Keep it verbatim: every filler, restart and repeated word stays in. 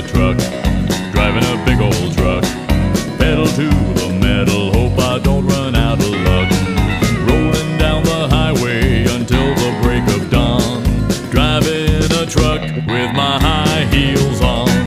truck, driving a big old truck. Pedal to the metal, hope I don't run out of luck. Rolling down the highway until the break of dawn, driving a truck with my high heels